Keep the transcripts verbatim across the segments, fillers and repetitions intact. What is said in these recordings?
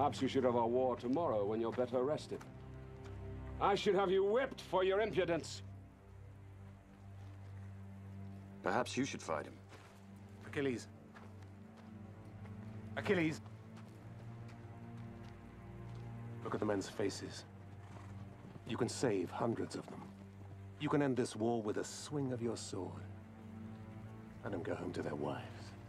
Perhaps you should have a war tomorrow when you're better rested. I should have you whipped for your impudence. Perhaps you should fight him. Achilles. Achilles! Look at the men's faces. You can save hundreds of them. You can end this war with a swing of your sword. Let them go home to their wives.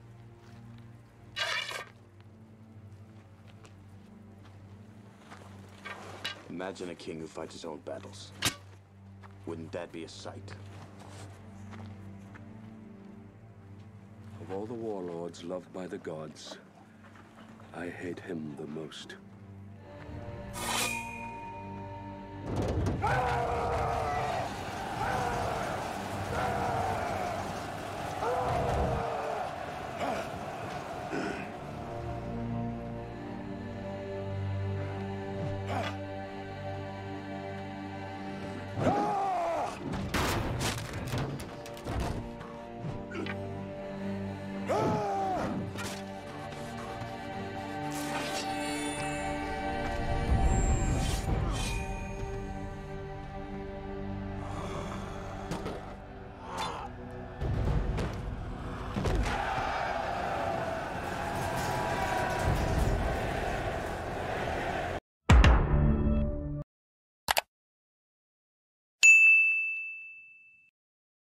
Imagine a king who fights his own battles. Wouldn't that be a sight? Of all the warlords loved by the gods, I hate him the most.